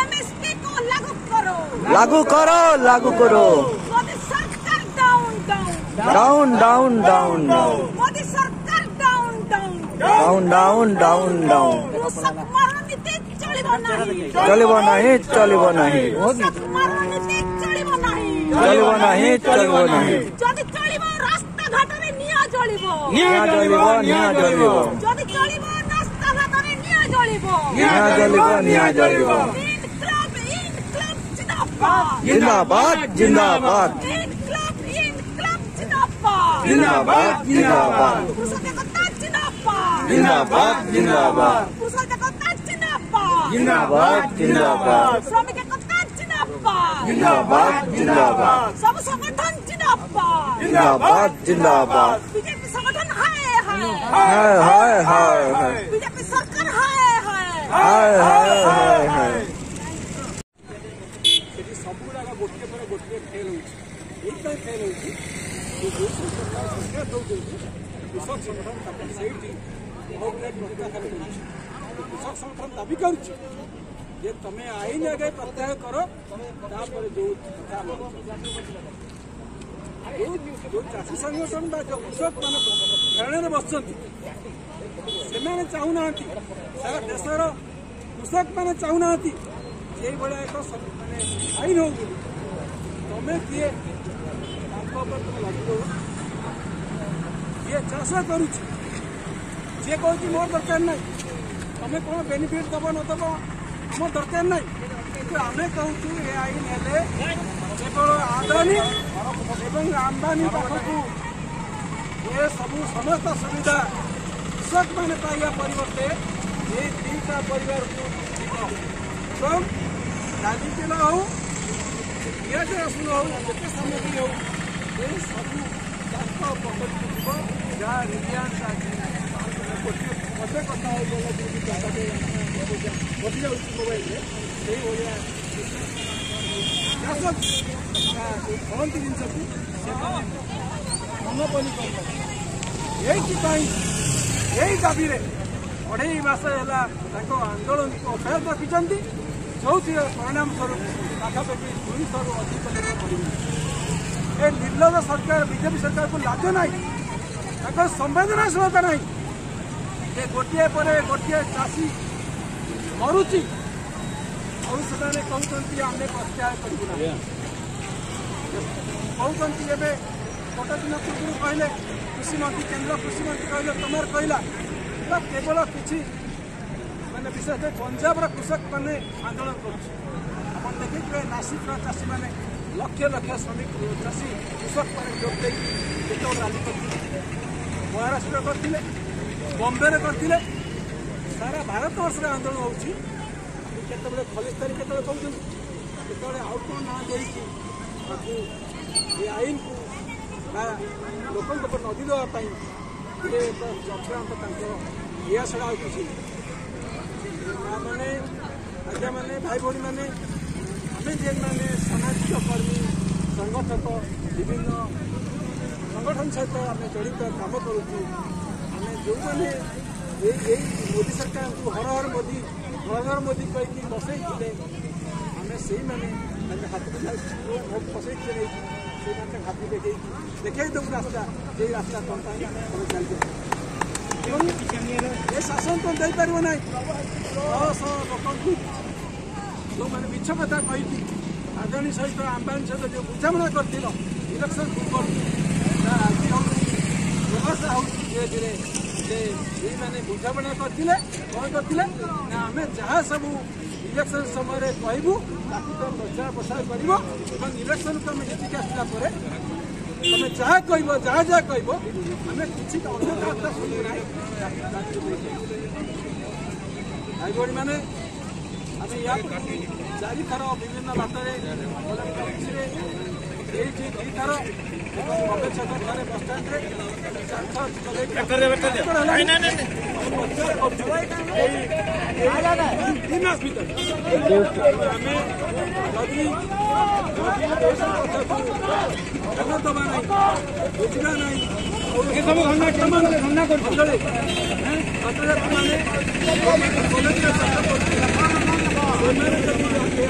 MSP को लागू करो लागू करो लागू करो। मोदी सरकार down down down down down Modi सरकार down down down down down. कृषक मरण नीति चलिबो नहीं चलिबो नहीं चलिबो नहीं कृषक मरण नीति चलिबो नहीं चलिबो नहीं चलिबो नहीं। जदि चलिबो रास्ता घाटरे निया जलिबो निया जलिबो निया जलिबो जदि चलिबो रास्ता घाटरे निया जलिबो निया जलिबो निया जलिबो। इनकलाब जिंदाबाद जिंदाबाद जिंदाबाद इनकलाब जिंदाबाद जिंदाबाद जिंदाबाद कृषक एकता जिंदाबाद जिंदाबाद जिंदाबाद कृषक एकता जिंदाबाद जिंदाबाद जिंदाबाद श्रमिक एकता जिंदाबाद जिंदाबाद जिंदाबाद सब संगठन जिंदाबाद जिंदाबाद जिंदाबाद। बीजेपी संगठन हाय हाय हाय हाय हाय बीजेपी सरकार हाय हाय हाय हाय हाय। सबुड़ा गोटे पर गोटे फेल होती फेल होती सरकार दौर कृषक संगठन से कृषक संगठन दाबी कर तुम्हें आईन आगे प्रत्याहार कर जो चाषी संगठन जो कृषक मान धरणे बस से चाहूना सारा देशर कृषक मैंने चाहूना ये भाया एक आईन हो तुम्हें किए तुम लगे ये चाष करुँ जी कह मोर दरकार ना तुम्हें कौन बेनिफिट दब न दब आम दरकार ना कि आम कहूँ ये आईन हेले केवल आदानी एवं आमदानी पाखक ये सब समस्त सुविधा कृषक मैंने पाइबा परिवर्ते ये दुईटा परिवार को डाली तेल हो पिज रसुण हो जिते सामग्री हो ये सब पकड़ जहाँ रिलायंस गोटे कथा बसी जाऊँ मोबाइल से फलती जिनस मनोपनी यही दाबी अढ़ाई मस है आंदोलन को अब्याहत रखिंट जो परिणाम स्वरूप पाखापाखि 200 अधिक लोग ए निर्लज सरकार बीजेपी सरकार को लाज ना संवेदनशीलता ना गोटे पर गोटे चाषी मरुची और से कहते आम प्रत्याहार करूना कहते गोटे दिन पूर्व कहले कृषि मंत्री केन्द्र कृषि मंत्री कहले तुमार कहला केवल किसी मैंने विशेष पंजाब कृषक मैंने आंदोलन कर देखिए नासिक चाषी मैंने लक्ष लक्ष श्रमिक चाषी कृषक मैंने जोग देते रैली करते महाराष्ट्र करते बम्बे करते सारा भारत वर्ष आंदोलन होती खलिस्तानी के कहते आउट ना दे आईन को लोकों नदी देवाई चक्रांत या छड़ा किसी माँ मैंने आज्ञा मैंने भाई भाई मैंने आम जेन मैंने सामाजिक कर्मी संगठक विभिन्न संगठन सहित आम जड़ित काम करुँ आम जो मैंने मोदी सरकार को हर हर मोदी कहीकि बसई आम से मैंने हाथ फसई से हाथ देखा दू रास्ता जे रास्ता चलते ये शासन तो दे पार ना लोक जो मैंने मिछ कथा कही आदानी सहित अंबानी सहित जो बुझामणा कर इलेक्शन पूर्व आज व्यवस्था हो धीरे धीरे ये मैंने बुझामणा करते कौन करते ना आम जहाँ सब इलेक्शन समय कहूँ ताकि प्रचार प्रसार कर इलेक्शन को आम जीतिक आसला तुम जहाँ कह जहाँ जहाँ कह आम किसी कथा शुणुना भाई भाई मैंने आम या 4 थर विभिन्न बाटर दुई थर थे बसस्टाण्ड 3 मास भर ध्यान दबा ना बुझा ना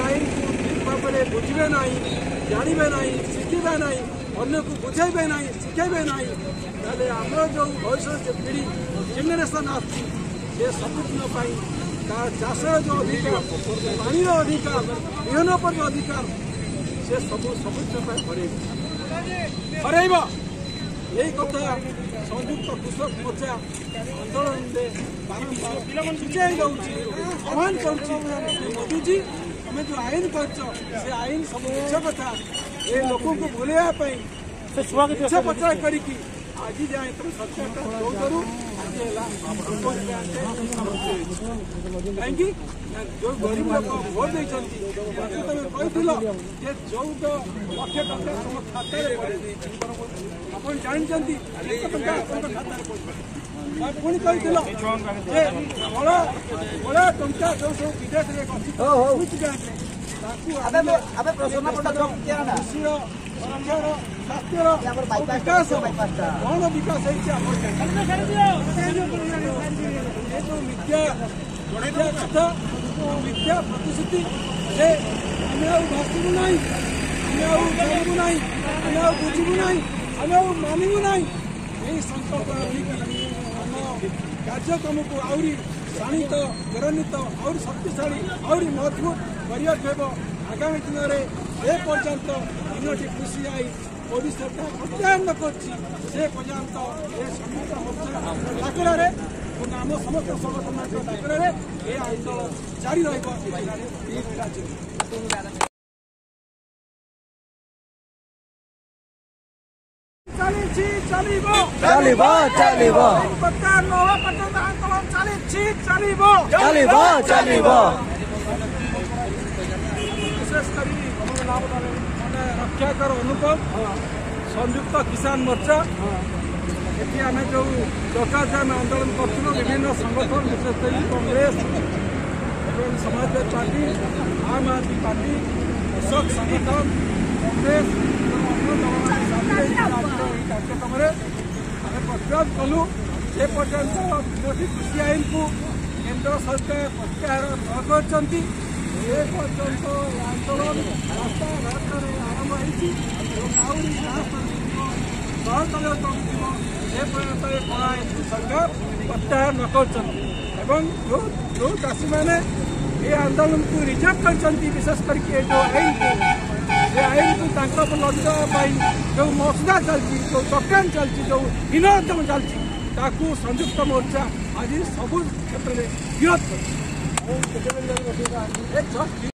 बुझे ना जानवे ना शिखे ना अन्य को बुझे ना शिखे ना आम जो भविष्य पीढ़ी जेनेरेशन आसी सबुदिन चाष जो अधिकार पानी अधिकार विहन पर जो अधिकार से सबुदिन हर यही कथा संयुक्त कृषक मोर्चा आंदोलन में बारंबार सूचाई दूसरी आह्वान करुदी आम जो आईन कर आईन सब मिछ कथा ये लोक को भूलवाई मिछ प्रचार कर आज जाए तुम सरकार करूँ कहीं जो गरीब लोग भोट देते तुम कहल जो 1 लक्ष टका तुम खाता आप जानते पुणी कहल बड़ा टंका जो सब विदेश शिक्षार स्वास्थ्यर विकास कौन विकास जो मिथ्या कथा मिथ्या प्रतिश्रुति आम भाषू ना आम जानबू ना आम बुझू ना आम मानबू ना यही संकल्प आम कार्यक्रम को आहरी शाणित त्वरान्वित आहुरी शक्तिशाली आहरी मजबूत करने आगामी दिन में ए पर्यंत 3टी कृषि आईन मोदी सरकार प्रत्याहार करसे पर्यंत ए संयुक्त मोर्चा डाकरार आम समस्त संगठन डाकरार ए आंदोलन जारी विशेषकर रक्षाकर अनुपम संयुक्त किसान मोर्चा ये आम जो चक्काजाम आंदोलन करूँ विभिन्न संगठन विशेषकर कांग्रेस एवं समाजवादी पार्टी आम आदमी पार्टी कृषक संगठन कांग्रेस कार्यक्रम प्रतिरोध कलु से पर्यंत 3टी कृषि आईन को केंद्र सरकार प्रत्याहार न कर पर्यंत आंदोलन रास्ता घाट आरंभ होती सरकार प्रत्याहार न कर जो चाषी मैंने ये आंदोलन को रिजेक्ट कर विशेषकर जो आईन को आईन को लड़ाई जो मसला चलती जो चक्रांत चलती जो हिनोद्यम चलती संयुक्त मोर्चा आज सब क्षेत्र में विरोध कर